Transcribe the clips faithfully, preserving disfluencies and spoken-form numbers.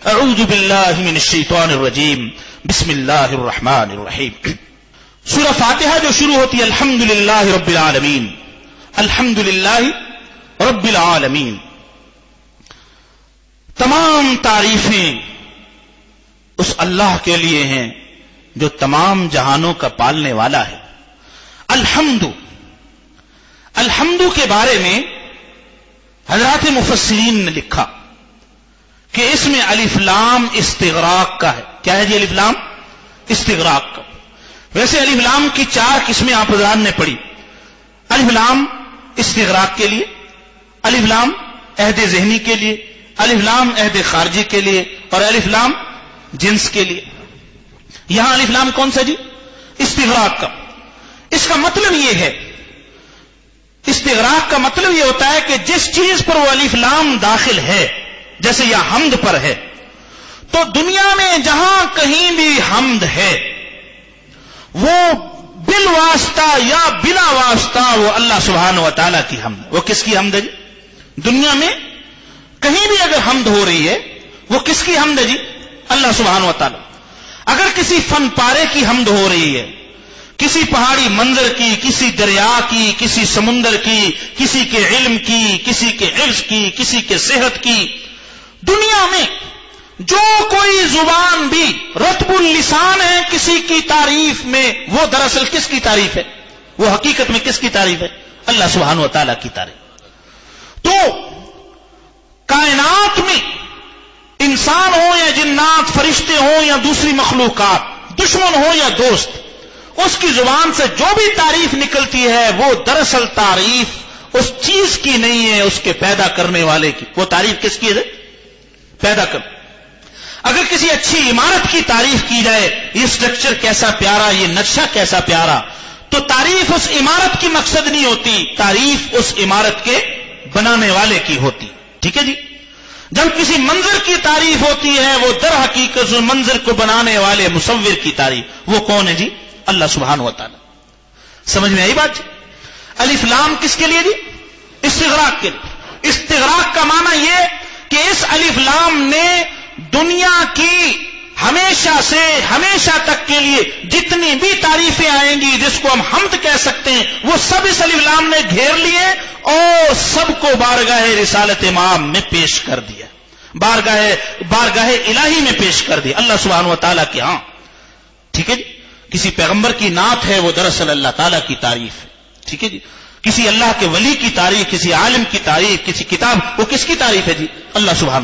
اعوذ باللہ من الشیطان الرجیم بسم اللہ الرحمن الرحیم. سورہ فاتحہ جو شروع ہوتی ہے الحمدللہ رب العالمین، الحمدللہ رب العالمین، تمام تعریفیں اس اللہ کے لیے ہیں جو تمام جہانوں کا پالنے والا ہے. الحمد، الحمد کے بارے میں حضرات مفسرین نے لکھا کہ اس میں الف لام استغراق کا ہے. کیا ہے جی الف لام؟ استغراق کا. ویسے الف لام کی چار قسمیں آپ حضرات نے پڑھی. الف لام استغراق کے لیے، الف لام عہد ذہنی کے لیے، الف لام عہد خارجی کے لیے، اور الف لام جنس کے لیے. یہاں الف لام کون سا جی؟ استغراق کا. اس کا مطلب یہ ہے، استغراق کا مطلب یہ ہوتا ہے کہ جس چیز پر وہ الف لام داخل ہے، جیسے یہ حمد پر ہے، تو دنیا میں جہاں کہیں بھی حمد ہے وہ بالواسطہ یا بلا واسطہ وہ اللہ سبحانہ و تعالیٰ کی حمد. وہ کس کی حمد ہے جی؟ دنیا میں کہیں بھی اگر حمد ہو رہی ہے وہ کس کی حمد ہے جی؟ اللہ سبحانہ و تعالیٰ. اگر کسی فن پارے کی حمد ہو رہی ہے، کسی پہاڑی منظر کی، کسی دریا کی، کسی سمندر کی، کسی کے علم کی، کسی کے حفظ کی، کسی کے صحت کی، دنیا میں جو کوئی زبان بھی رطب اللسان ہے کسی کی تعریف میں، وہ دراصل کس کی تعریف ہے؟ وہ حقیقت میں کس کی تعریف ہے؟ اللہ سبحانہ و تعالیٰ کی تعریف. تو کائنات میں انسان ہو یا جنات، فرشتے ہوں یا دوسری مخلوقات، دشمن ہو یا دوست، اس کی زبان سے جو بھی تعریف نکلتی ہے وہ دراصل تعریف اس چیز کی نہیں ہے، اس کے پیدا کرنے والے کی. وہ تعریف کس کی ہے؟ پیدا کر. اگر کسی اچھی عمارت کی تعریف کی جائے، یہ سٹرکچر کیسا پیارا، یہ نقشہ کیسا پیارا، تو تعریف اس عمارت کی مقصد نہیں ہوتی، تعریف اس عمارت کے بنانے والے کی ہوتی. ٹھیک ہے جی. جب کسی منظر کی تعریف ہوتی ہے وہ در حقیقت اس منظر کو بنانے والے مصور کی تعریف. وہ کون ہے جی؟ اللہ سبحانہ و تعالی. سمجھ میں آئی بات جی؟ الف لام کس کے لیے جی؟ استغراق کے لیے. استغراق کا معنی یہ کہ اس الف لام نے دنیا کی ہمیشہ سے ہمیشہ تک کے لیے جتنی بھی تعریفیں آئیں گی جس کو ہم حمد کہہ سکتے ہیں، وہ سب اس الف لام نے گھیر لیے اور سب کو بارگاہ رسالت امام میں پیش کر دیا، بارگاہ بارگاہ الہی میں پیش کر دیا اللہ سبحانہ و تعالیٰ کے ہاں. ٹھیک ہے جی. کسی پیغمبر کی نعت ہے وہ دراصل اللہ تعالیٰ کی تعریف ہے. ٹھیک ہے جی. کسی اللہ کے ولی کی تعریف، کسی عالم کی تعریف، کسی کتاب، وہ کس کی تعریف ہے جی؟ اللہ سبحانہ.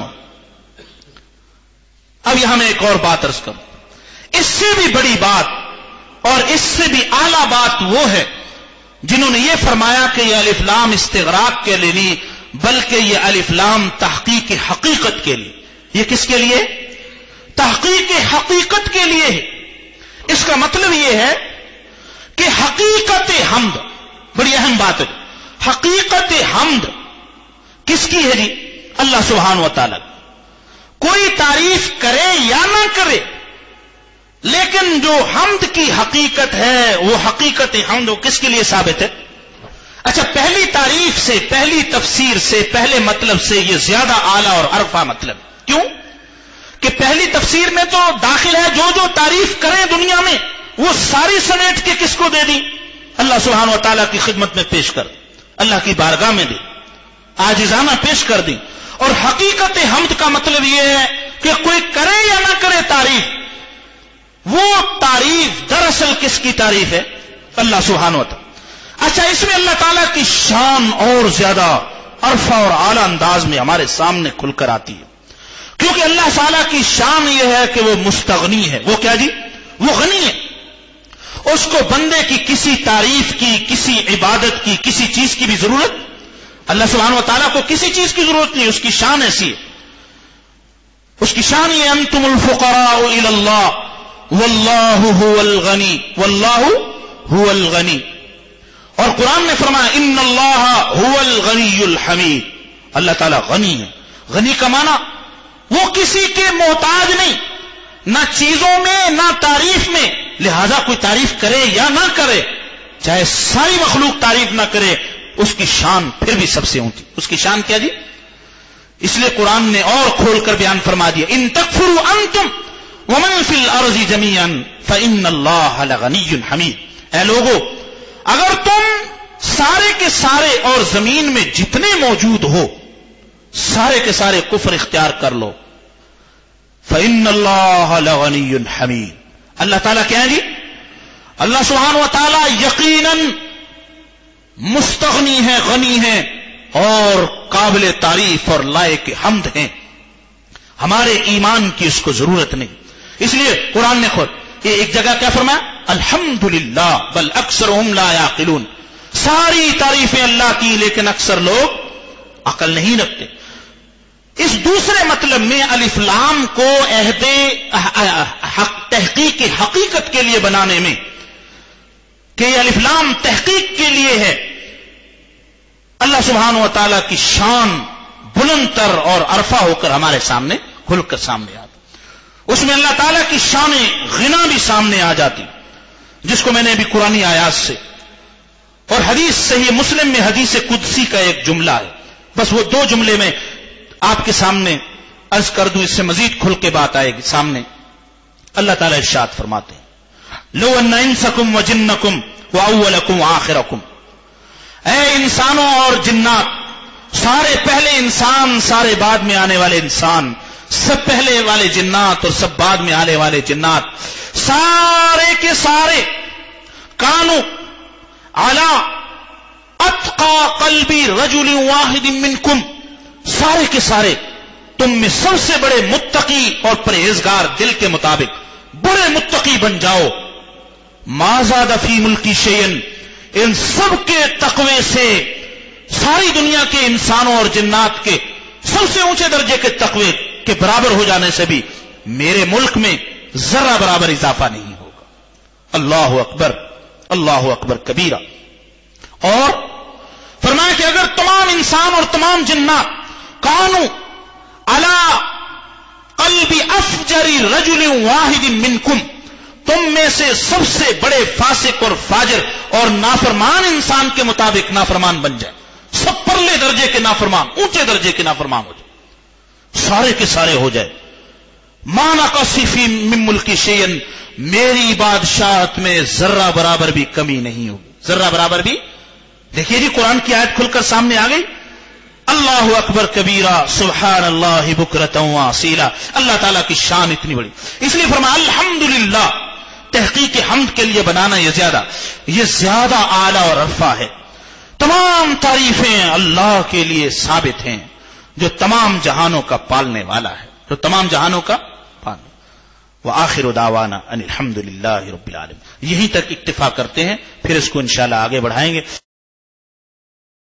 اب یہاں میں ایک اور بات عرض کروں. اس سے بھی بڑی بات اور اس سے بھی اعلیٰ بات وہ ہے جنہوں نے یہ فرمایا کہ یہ الف لام استغراق کے لیے نہیں بلکہ یہ الف لام تحقیق حقیقت کے لیے. یہ کس کے لیے؟ تحقیق حقیقت کے لیے ہے. اس کا مطلب یہ ہے کہ حقیقت حمد، بڑی اہم بات ہے، حقیقت حمد کس کی ہے جی؟ اللہ سبحانہ و تعالیٰ. کوئی تعریف کرے یا نہ کرے، لیکن جو حمد کی حقیقت ہے وہ حقیقت حمد وہ کس کے لیے ثابت ہے؟ اچھا، پہلی تعریف سے، پہلی تفسیر سے، پہلے مطلب سے یہ زیادہ اعلیٰ اور عرفہ مطلب. کیوں؟ کہ پہلی تفسیر میں تو داخل ہے جو جو تعریف کریں دنیا میں وہ ساری سمیٹ کے کس کو دے دی؟ اللہ سبحانہ و تعالیٰ کی خدمت میں پیش کر، اللہ کی بارگاہ میں دے، عاجزانہ پیش کر دی. اور حقیقت حمد کا مطلب یہ ہے کہ کوئی کرے یا نہ کرے تعریف، وہ تعریف دراصل کس کی تعریف ہے؟ اللہ سبحانہ و تعالیٰ. اچھا، اس میں اللہ تعالیٰ کی شان اور زیادہ عرفہ اور اعلیٰ انداز میں ہمارے سامنے کھل کر آتی ہے، کیونکہ اللہ تعالیٰ کی شان یہ ہے کہ وہ مستغنی ہے. وہ کیا جی؟ وہ غنی ہے. اس کو بندے کی کسی تعریف کی، کسی عبادت کی، کسی چیز کی بھی ضرورت، اللہ سبحانہ و تعالیٰ کو کسی چیز کی ضرورت نہیں. اس کی شان ایسی ہے، اس کی شان یہ انتم الفقراء الی اللہ واللہ هو الغنی، واللہ هو الغنی. اور قرآن نے فرمایا ان اللہ هو الغنی الحمید. اللہ تعالیٰ غنی ہے. غنی کا معنی وہ کسی کے محتاج نہیں، نہ چیزوں میں نہ تعریف میں. لہذا کوئی تعریف کرے یا نہ کرے، چاہے ساری مخلوق تعریف نہ کرے، اس کی شان پھر بھی سب سے اونچی. اس کی شان کیا جی؟ اس لیے قرآن نے اور کھول کر بیان فرما دیا ان تکفروا انتم ومن فی الارض جميعا فان اللہ لغنی حمید. اے لوگو اگر تم سارے کے سارے اور زمین میں جتنے موجود ہو سارے کے سارے کفر اختیار کر لو فإن اللہ لغنی حمید. اللہ تعالیٰ کیا ہے جی؟ اللہ سبحانہ و تعالیٰ یقیناً مستغنی ہے، غنی ہے اور قابل تعریف اور لائق حمد ہیں. ہمارے ایمان کی اس کو ضرورت نہیں. اس لیے قرآن نے خود یہ ایک جگہ کیا فرمایا؟ الحمدللہ بل اکثرهم لا یعقلون. ساری تعریفیں اللہ کی لیکن اکثر لوگ عقل نہیں رکھتے. اس دوسرے مطلب میں الف لام کو عہد تحقیق حقیقت کے لیے بنانے میں کہ یہ الف لام تحقیق کے لیے ہے. اللہ سبحانہ و تعالیٰ کی شان بلند تر اور عرفہ ہو کر ہمارے سامنے کھل کر سامنے آتی. اس میں اللہ تعالیٰ کی شان غنا بھی سامنے آ جاتی جس کو میں نے ابھی قرآنی آیات سے اور حدیث صحیح مسلم میں حدیث قدسی کا ایک جملہ ہے. بس وہ دو جملے میں آپ کے سامنے عرض کر دوں، اس سے مزید کھل کے بات آئے گی سامنے. اللہ تعالیٰ ارشاد فرماتے ہیں لو ان انسکم وجنکم واولکم وآخرکم. اے انسانوں اور جنات، سارے پہلے انسان سارے بعد میں آنے والے انسان، سب پہلے والے جنات اور سب بعد میں آنے والے جنات، سارے کے سارے کانو علی اتقى قلب رجل واحد منکم، سارے کے سارے تم میں سب سے بڑے متقی اور پرہیزگار دل کے مطابق بڑے متقی بن جاؤ. ما زاد فی ملکی شیئا، ان سب کے تقوی سے ساری دنیا کے انسانوں اور جنات کے سب سے اونچے درجے کے تقوی کے برابر ہو جانے سے بھی میرے ملک میں ذرہ برابر اضافہ نہیں ہوگا. اللہ اکبر اللہ اکبر کبیرہ. اور فرمایا کہ اگر تمام انسان اور تمام جنات کانو علی قلب افجر رجل واحد منکم، تم میں سے سب سے بڑے فاسق اور فاجر اور نافرمان انسان کے مطابق نافرمان بن جائے، سب پرلے درجے کے نافرمان، اونچے درجے کے نافرمان ہو جائے، سارے کے سارے ہو جائے. ما نقص فی من ملکی شیئا، میری بادشاہت میں ذرہ برابر بھی کمی نہیں ہوگی، ذرہ برابر بھی. دیکھیے جی قرآن کی آیت کھل کر سامنے آ گئی. اللہ اکبر کبیرہ سبحان اللہ بکرۃ واصیلا. اللہ تعالیٰ کی شان اتنی بڑی، اس لیے فرمایا الحمدللہ. تحقیق حمد کے لیے بنانا یہ زیادہ یہ زیادہ اعلیٰ اور رفع ہے. تمام تعریفیں اللہ کے لیے ثابت ہیں جو تمام جہانوں کا پالنے والا ہے، جو تمام جہانوں کا پالنے. وآخر دعوانا ان الحمدللہ رب العالمین. یہیں تک اکتفا کرتے ہیں، پھر اس کو انشاءاللہ آگے بڑھائیں گے.